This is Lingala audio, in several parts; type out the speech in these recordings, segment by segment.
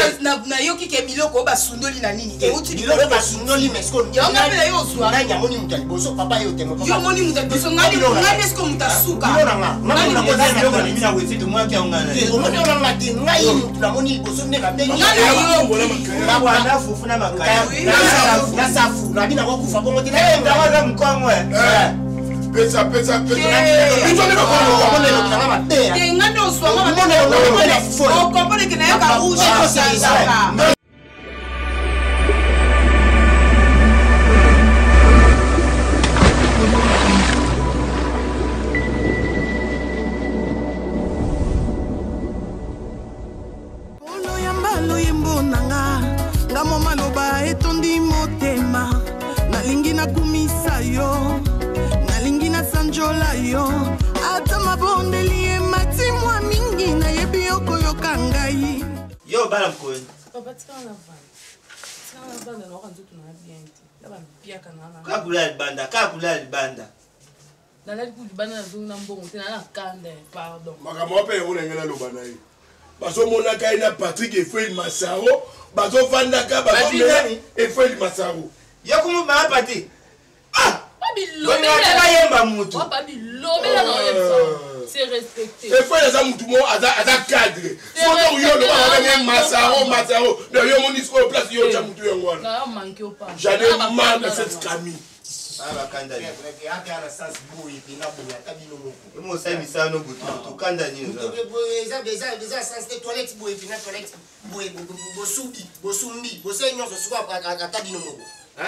na yo ki ke biloko ba sundoli na nini ke uti biloko ba sundoli mais ko yo ngapela yo zwa na nyamoni mutali boso papa yo temo yo moni mutali boso ngani esko mutasuka ngani na koza biloko ni mina wezi to mwaki ngana ngani na ngati ngai mutu na moni boso ne ka bengi ngani yo na bwana fufu na makaya na safu na bina wakufa bongo tena ndawaza mkongwe pesa bicho ne ko ngone lo kana mate ke ngani oswa ngone lo fo o kompone ke na yo ka rouge sasa etondi motema nalingi nakumisa yo nalingi nasanjola yo ata mabondeli emati mwa mingi nayebi yokoyoka ngai yo bala mkoeni papa tikana na vanda na wakanzo tuna bien te ba pia kana na kakula libanda na la ku libanda na zonga mbongo te na kande pardon makambo pe yo ngela lobana yi baso mona kai na Patrick Efraim Masaro baso vanda ka baso Efraim Masaro yakumu ma pati babi lobe la yemba mutu babi lobe la no yemba c'est respecté Efraim za mutu mo aza cadre soto yo lo ba Masaro no yo moni ko place yo cha mutu yo ngwana na manque au pas j'en ai marre de cette camille kanda ni yake ana sas boy pina boya kabino moko mo sai misano butu to kanda ni za sas de toilette boy pina toilette boy bosumbi bosenyo so suka akabino moko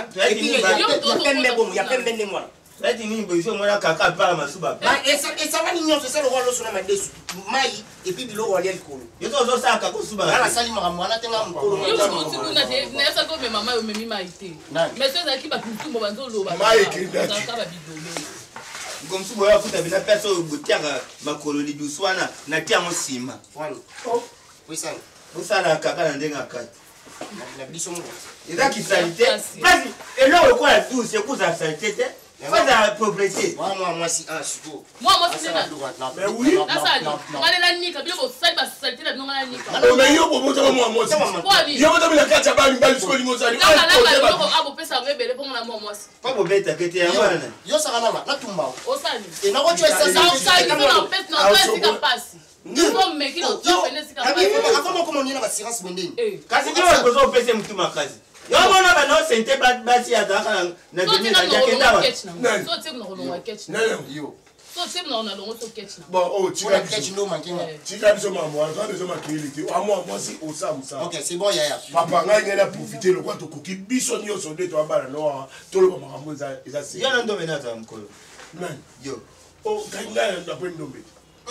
ya pembe ne mwana lati ni boiso mwana kaka pala masuba ba esa wani nyoso selo walo sona madesu mai et puis bilo wali likolo yeto zo saka ko suba ala sali mwana tenga mkolo yo mutu kuna te na sa ko me mama yo memi maite mais ça ki ba tutumbo banzo loba mai kinda ka ba bidolo ngomsubo ya futa bina peso butiaka makolo liduswana na tia mo sima wani wisana busana kaka na ndenga kati na biso mo eza kisalite basi eloko kwa la douce ekuza salite pas la propriété moi si suko moi c'est là mais oui asali ngale la nika bilo sai ba salite la ngala nika o mais yo bobo to moi si yo bobo la kacha ba mbali sko lingo sali abo pesa rebele ponga na moi pas bobeta kete ya mwana yo saka na tumba osali et na ko tu esa ça osali na pesa na pesa pasi nous meki na to fenesi ka pasi akoma komo nina ba assurance bondeni kasi ndio ko zo pesa mtu makazi yo mona ba no sente basi ya daka na demi na yakenda ba so tip na longo catch na yo so tip na longo so catch na bon oh tu vas catch no mankinga tu vas biso maman on va besoin makilité moi si au ça OK c'est bon yaya papa ngai ngena profiter le quoi to koki biso nyoso nde to bana no to lo makambo za c'est yana ndo menaza mkolo nan yo oh ngai ndo apre ndombe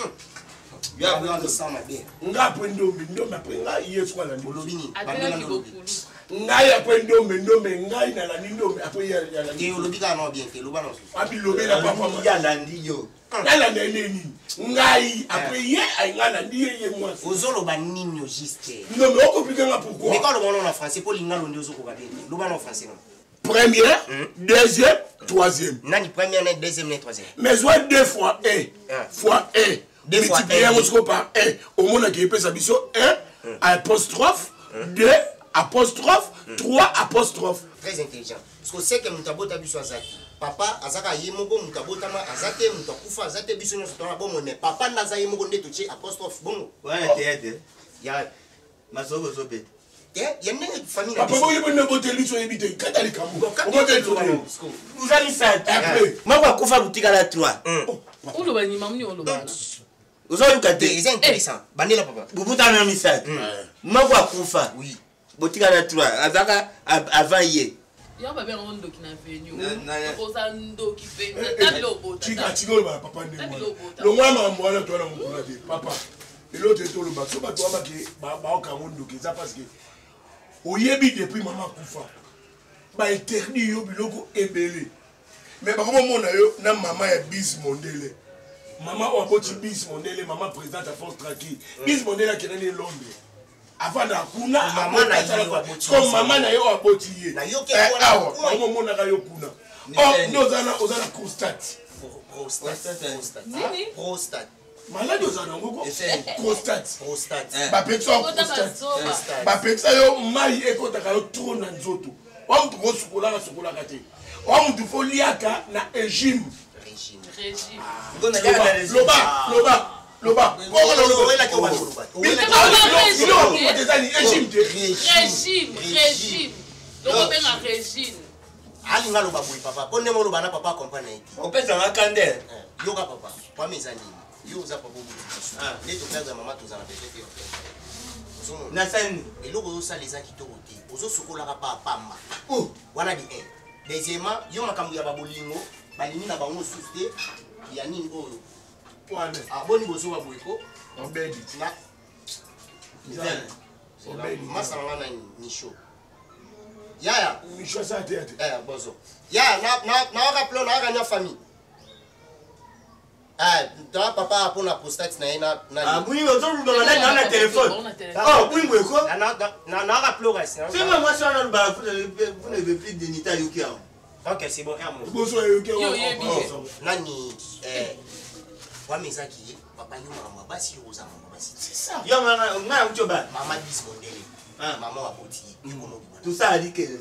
ya bwana sama bien nga apre ndombe apre ngai yesu kwa la olobini bandela kibokulu ngai apre ndombe ngai na la ndombe apre ya la ke olobika no bien ke lobana abi lobela papa ya landi yo nala neni ngai apre ye aingana ndiye moi ozoloba nini juste non mais on complique nga pourquoi mais quand le monde en français pour linga londi ozokoka bien lobana en français première deuxième troisième nani première nani deuxième nani troisième mais soit 2 fois 1 fois 1 multiplié par 1 au monde qui peut sabiso 1 apostrophe 2 apostrophe 3 apostrophe très intelligent parce que c'est que mutabota biso azaki papa azaka yemoko mutabota ma azate mutakufa azate biso nyo sotona bongo mais papa ndaza yemoko ndeto che apostrophe bongo wana tete ya masogo zobe yenne famille papa boye bonne boteli so ebite katali kambu o bote to uzali sa mako kufa butika la 3 ulo bani mamni ulo bana uzo kate c'est intéressant bandela papa bubuta na misat mako kufa oui botika la 3 azaka avant hier ya ba bien rondo ki na venue ko sa ndo ki pe tabilo bota chika ba papa ndemo lo mwana mwana to na mukula de papa l'autre to lo ba so ba to ba ki ba o ka mundo ki za parce que oyebi depuis maman kufa ba interdit yo biloko ebele mais ba komo mona yo na mama ya bis mondele mama o aboti bis mondele mama présidente à force tranquille bis mondele qui est né Londres avant na kuna mama na yo comme mama na yo aboti ye na yo ke awa komo mona ka yo kuna oh no zana ozana prostate prostate nini prostate Malade aux anangoko. Prostate. Prostate. Bapekisa prostate. Bapekisa yo mai ekotaka yo trop na nzoto. Wa mtu ko sukola kate. Wa mtu fo liaka na régime. Loba. alinga loba boy papa ponde mo loba na papa comprendre opesa makande yoka papa kwa mezani yo za papa bobo ne to kaza mama to za na pete na sani eloko yo saleza kitoko te ozo sukola ka pa pamba wana di deuxièmement yo makambu ya babolingo balini na bango suste ya nini oyo wana aboni bozo wa boyko obedi na obedi masanga na ni show yaya misho sa te bozo ya na waka plan na waka nya famille ta papa pona prostate na ina na buni ozo ruba na téléphone buni mweko na waka plora c'est moi ça na ba vous ne plus de nita yuki a OK c'est bon ya mo bozo yuki nani kwa mezaki papa yo mama basi yo za mama basi c'est ça yo mama uchoba mama bisondele mama wa boti tout ça a dit que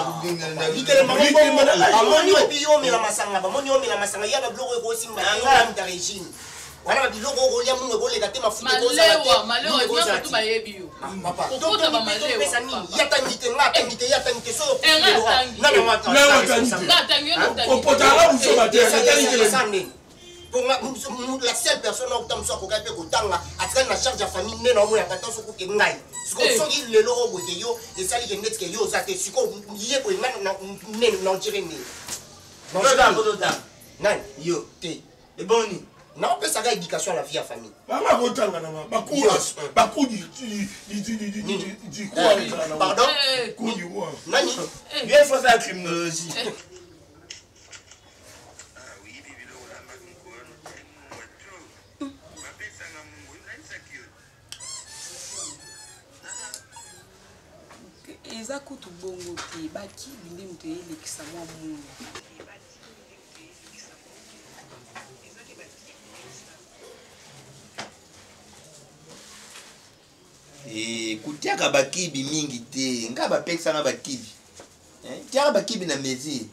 amoni opiyo mela masanga bamoni omela masanga ya babloko ko simba ya mtarejini wana babiloko ko ya mungu ko leka te mafuta ko za malewa tu bayebi yo papa to ba malewa pesa nini ya tangite ya tangite so na mata opotala muso batela sanne pour la seule personne au temps so ko ka pe ko tanga atika na charge ya famille ne na mo ya pata so ko ke ngai siko le loro bote yo et ça li net ke yo za te siko yé ko na non tiré ni non yo te et boni na pe ça ga éducation à la vie à famille mama ko tanga na bakudi di quoi pardon kudi wa nani bien faut ça criminologie eza kutu bongo te bakibi nde moto eyelekisa mwa munu kutiaka bakibi mingi te nga bapekisanga bakibi tiaka bakibi na mesure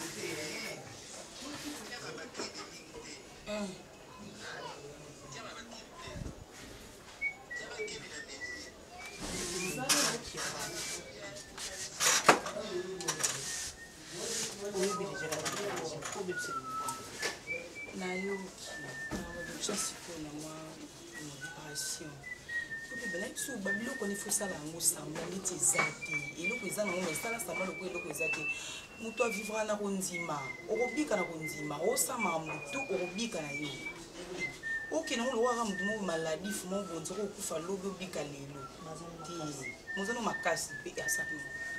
babiloko ne fosala yango samba neti eza te eloko eza nango esala samba loko eloko eza te moto avivra na kondima okobika na kondima osamaka motu okobika na yo okende ngo lokaka motu moko maladifu moko bonzi okokufa lobi obika lelo te mozano makasi mpe asaki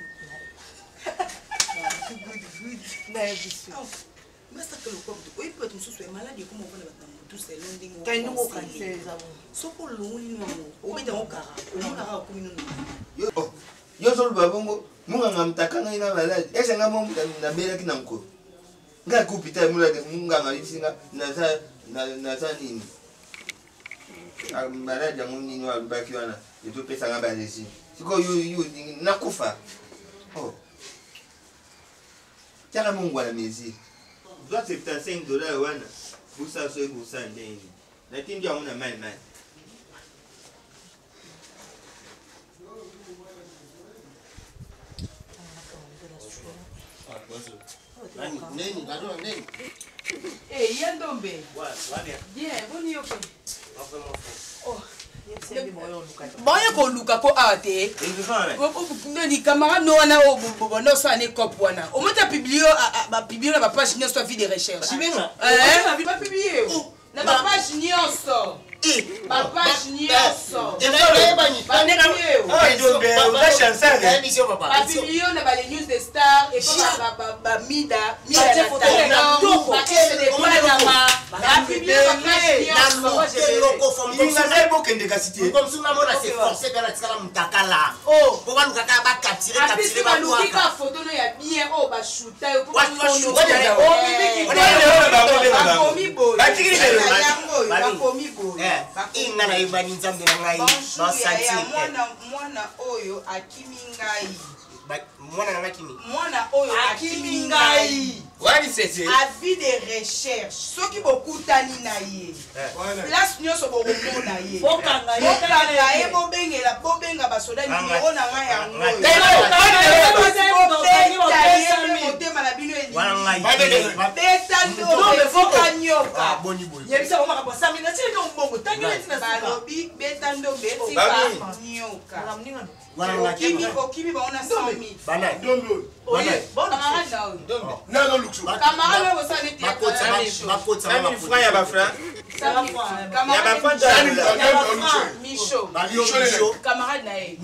masaka lokomoto oyebi bato mosusu ya maladi ekoma ovanda bato na motu selo ndenge soko olongoli nango obetango kara omonaka akomi nono yo ozoloba bongo munganga mutaka ngai na maladi ese nga mo nabelaki na nkolo nga kupita munganga lisinga naza nini maladi yango nini walobaki wana etopesanga balesi sikoyo nakufa tiaka mungu wana mesure doit 75 dollars wana busa so busa ndeni natindi yango na mai Yandombe. Bien, boni yo ko. Boye ko luka ko ate. Ndoni camarade no wana o no sa ne cop wana. O mota publier ba publier ba page nyonso vie de recherche. Ba publier. Na ba page nyonso. Ba page nyonso. Ba publier na ba les news des stars et ba mida inga na yebani nzambe na ngai mwana oyo akimi ngai mwana na ngakimi mwana oyo akimi ngai wani sese avis de recherche soki bokutani na ye place nyonso bokomona ye bokanga ye bobenga basoda nimero na ngai yango motema na bino beta ndobefoka nyoka balobi beta ndobe tika nyoka okimi baona 100,000 camarade vous savez Michaud camarade nae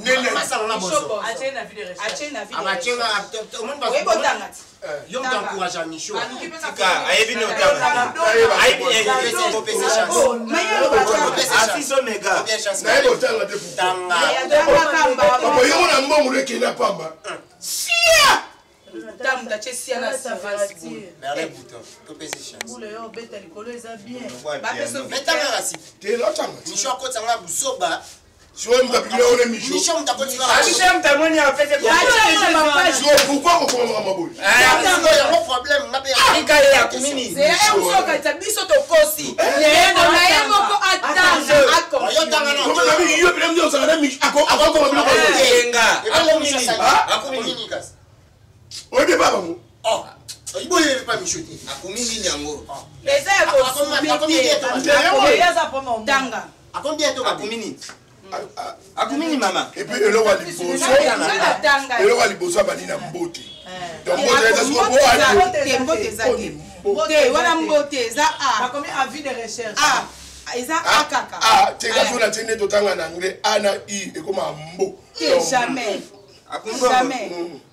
Tam da chesia na savasi. Merle bouton. Topesi chance. Boule yo beta likolo eza bien. Ba peso beta na rasi. Te lotanga. Micho akota nga busoba. Sio mtapiglia ole Micho. Micho mtakoti. Micho mtamoni apete kwa. Sio pourquoi on prend ma boule. Ah, problème ngabe. Ika ya kumini. C'est usoka tabiso tokosi. Yendo na yemo ko atanga ako. Yo tanga na. Kama na hiyo bila mjo sana Micho ako bila kwa. Yenga. Akumini kasi. Oye baba mo. Oh. Ibo yeye pa Michote. Akumini nyango. Eza ko subite. Eza pa mo tanga. Akombien to akumini. Akumini mama. Et puis ele wa liboso. Ele wa liboso bani na mbote. Donc mbote eza so bo ali. Mbote eza ke. Mbote wana mbote eza a. Bakomi avis de recherche. Ah. Eza a kaka. Ah, teka so na tene to tanga na anglais a na i e koma mbo. Jamais. Jamais.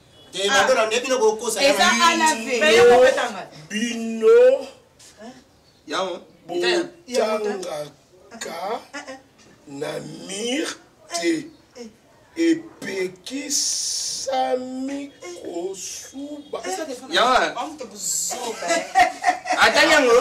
Eza anave. Bino. Yao. Botanga ka na mirte epeki sami kosuba. Yawa. Atanyango.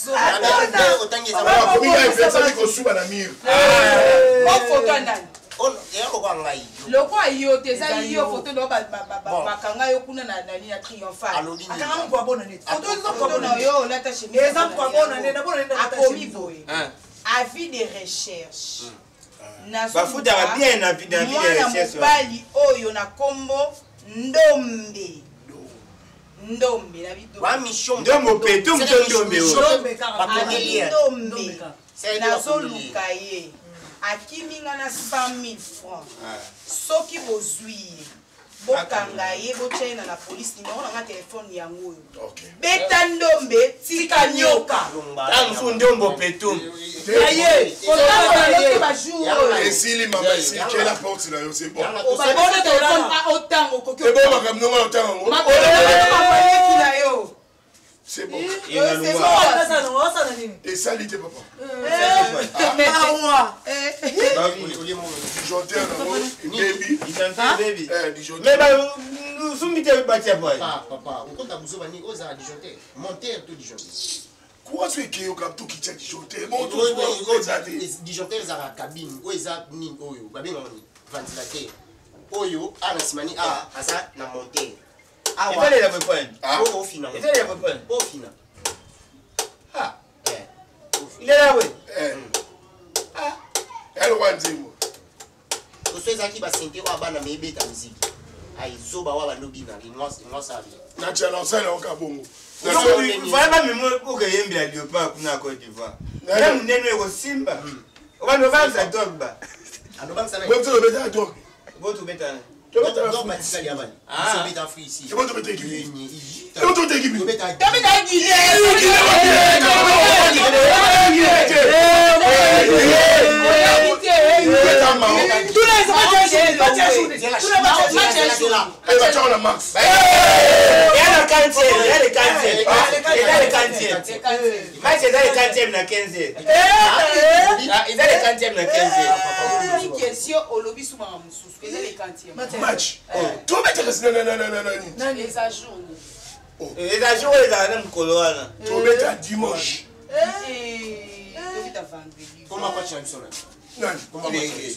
Kominga epeki sami kosuba na mir. Photo ndani. Loko ayo teza yo photo do bakanga yo kuna na nani na triomphal akanga kwa bona net photo na yo la ta chemise exemple kwa bona net na bona net akomi boye avis de recherche na bafuta ba bien avis de recherche bali oyo na kombo ndombe na bido wa mission ndombo petu ndombe ndombe na zoluka ye akiminga na 100,000 francs soki bozwi bokanga ye bochaina na police numéro na telefone yango beta ndombe tika nyoka tangu ndombo petu aye otanga ba jour esili mama esili kela porte na yo c'est bon obabona telefone a otango koki c'est bon makam nonga otango ma ko na yo c'est bon. C'est bon. Et ça, il était papa. Disjoncteur, baby. Mais nous sommes mis à bâtir. Papa, on compte à Bouzou, on a disjoncteur. Monter tout disjoncteur. Quoi c'est qu'il y a tout qui tient disjoncteur? Disjoncteur, ils ont la cabine. Où ils ont ni oyo. Babé, on ventilateur. Oyo, à la simani, à ça, na monter. Ah, il fallait la reprendre. Ah, au final. Il fallait la reprendre. Au final. Ah, il est là, oui. Ah, elle va dire. Vous savez qui va sentir à bana mais bête à musique. Aïe, zoba wa lobi na limos savi. Naturellement, ça, là, on a bon. Il faut pas me pour que yembi la léopard kuna Côte d'Ivoire. Même neno ko simba. On va nous vendre sa dog ba. Alors banque ça va. Même tu le mets à dog. Go to beta. Donc Matisali Yamani. C'est bête en free ici. C'est bon tu mets équipe. C'est bon tu mets équipe. Bête à match. Tu vas les ajours. Les ajours, les même colorana. Tu vas mettre à dimanche. Comment pas tu as besoin? Comment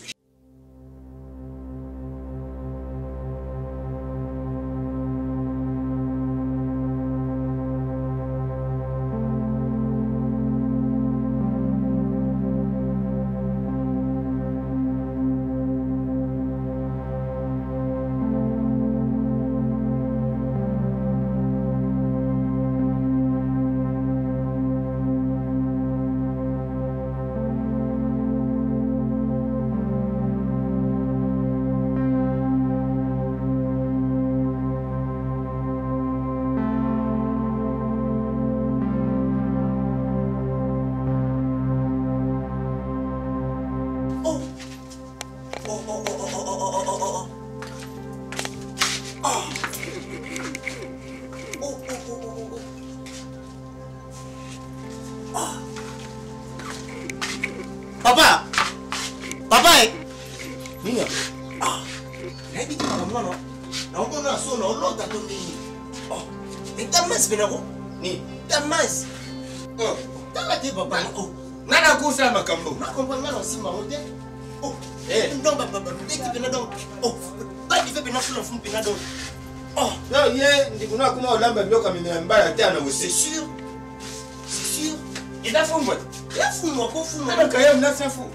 Papa! Papa! Minha! Hai bikin apa mana? Nak kau nak so nak lot atau ni? Oh, ni tamas benar ko? Ni tamas. Oh, tak ada papa. Oh, nana aku sama kamu. Nak kau pernah nasi mahu dia? Oh, dong papa, dia benar dong. Oh, bagi dia benar full benar dong. Oh, no ye, ndi kuna kuma ulamba ndoka mbaya tena c'est sûr. C'est sûr. Il a fumé. Ya fumwa ko fumwa. Nana kaya mnasa fu.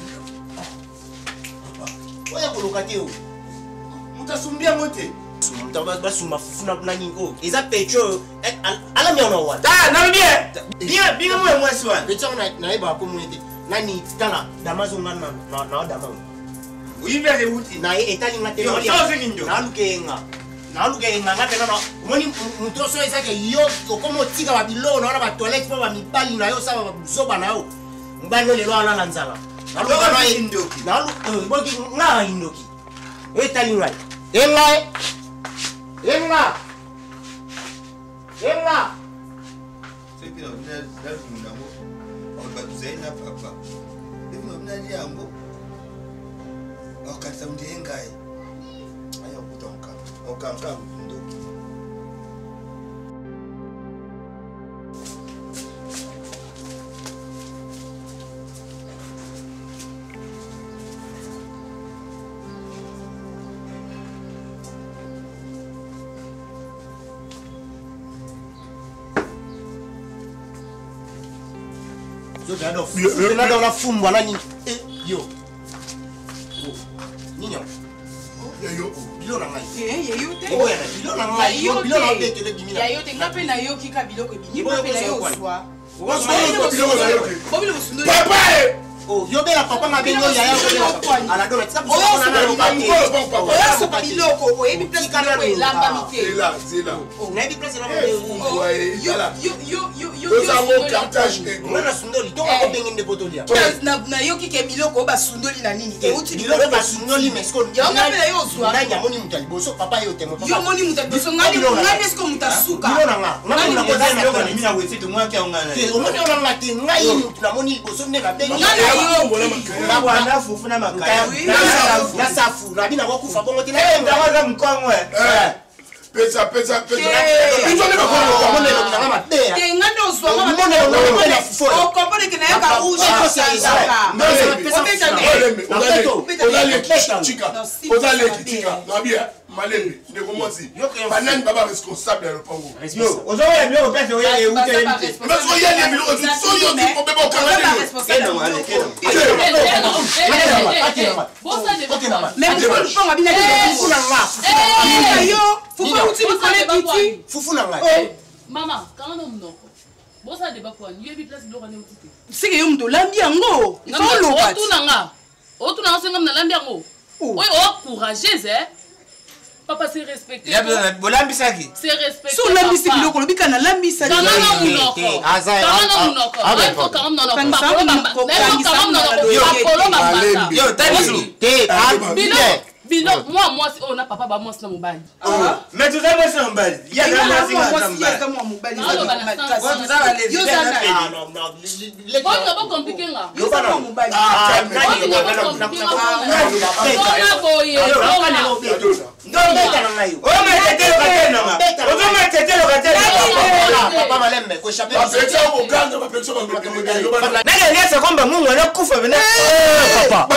Oya kolokate o. Mutasumbia mote. Mutaba suma funa nani ko. Eza pecho ala mi ona wa. Ta na bien. Bien mo mwasi wana. Pecho na eba ko mwete. Nani tala damazo ngana na dama. Uyibe wuti. Na etali ngate. Yo so zinjo. Na lukenga. Na lukenga ngate na moni mutoso eza ke yo komo tika wa bilo na ba toilette pa ba mibali na yo sa ba zoba na yo. Mbano lelo ala na nzala. Na luka na indoki. Na luka mboki nga indoki. Etali ngai. Engai. C'est que on a dans le monde on va nous aider papa. Et nous on a dit yango. Okata undengai. Ayo kutonka. Okanka ndoki. Nada una fumba nani. Yo. Niño. Yo. Bilo na ngai. Yo te. Oya na bilo na ngai. Yo bilo na bete le bimina. Ya yo te ngape na yo kika biloko bini. Ngape na yo swa. Papa! Oh, yo be la papa ma bengo ya yo. Ala dona tsa Oyo so biloko, oyebi place biloko elamba mite. C'est là. Oh, na bi place na mo. Yo Mwana sundoli to ko bengende botolia. na yo kike biloko ba sundoli na nini? Euti biloko ba sundoli mesko. Ya ngape na yo swa. Na nyamoni mutali boso papa yo temo papa. Yo moni mutabiso ngani esko mutasuka. Bilo na nga. Ngani na boza na Ndoka ni mina wese tu mwake ongana. Omoni ona ngati ngai mutu na moni boso ne na bengi. Na bwana fufu na makaya. Na safu na bina ko kufa bongo tina. Ndawaza mkongwe. Pesa. Biso ne ba ko mone lo na ma be. Te ngando swa ma. Mone lo na na fufu. O compare que na ya ka rouge Malembe, ne commence. Banane baba responsable le pango. Yo, ozoya bio pese oya eute. Mais so ya ni bilo so yo ti ko bebo kamane. Fufu na ngai. Mama, quand on mnoko. Bosa de bakwa, ni yebi place biloko ne utite. sike yo mto lambi yango otunanga senga mna lambi yango oyo ocourageuse papa c'est respecté bolambisaki c'est respecté so lambisi biloko lobika na lambisa Bilo, moi, on a papa, bah, moi, c'est mon bail. Mais tu sais, moi, c'est mon bail. Il y a un bail. Il y a eza kwamba mungu anakufa vena papa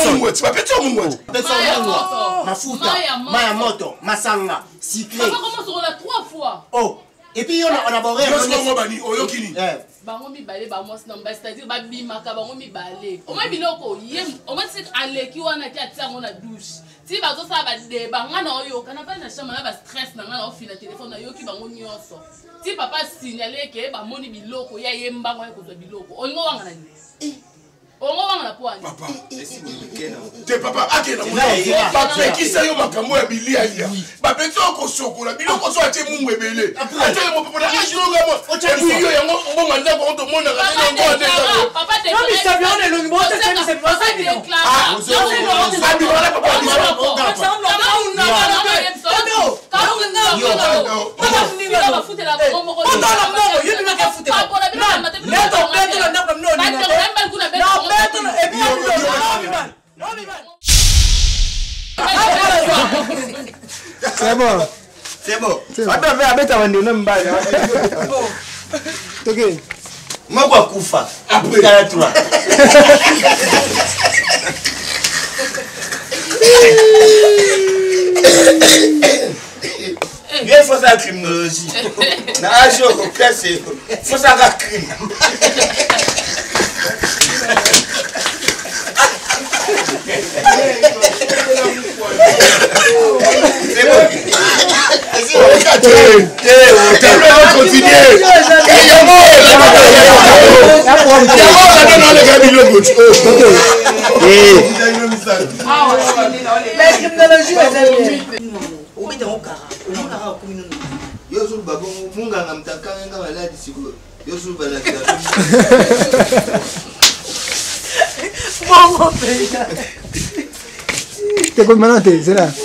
mafuta maya moto masanga cyclé oh et puis on a boré bango mibale bamwasi na mbasi c'est-à-dire babimaka bango mibale omoi biloko ye omoi ti aleki wana ti atia yango na douche ti bazosala badeba nga na oyoka na bali na chambre na bastress na nga na ofila telefone nayoki bango nyonso ti papa signale ke bamoni biloko ya ye mbango ya kozwa biloko olingo wanga na nini ongo wanga na poani papa te papa akena bapekisa yo makambo ya bilia lia bapeti okosokola biloko so atie mungu ebele atele mopepo na ashilongamo ebuyo yango mbonga ndako otomonaka c'est bon. C'est bon. Attends, mais avec ta vendée, non, mais ok. Moi, quoi, Koufa. Après, la toi. Il faut ça criminologie. Na jour au classe, il faut ça crime. C'est bon. T'es comme maintenant, c'est là.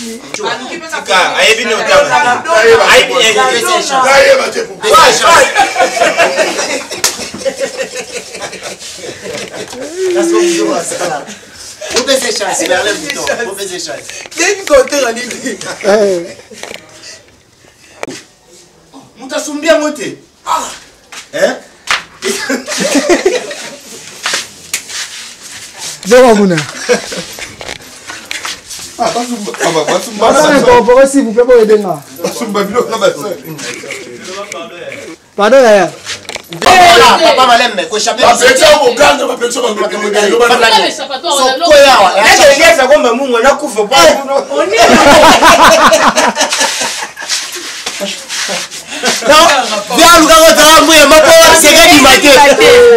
S'il vous plaît, pour aider moi. Pardon, là. Papa malem me ko chapeau. Bapetsa ko ganga bapetsa ko non, viens nous quand on travaille moi pas c'est gars du matin.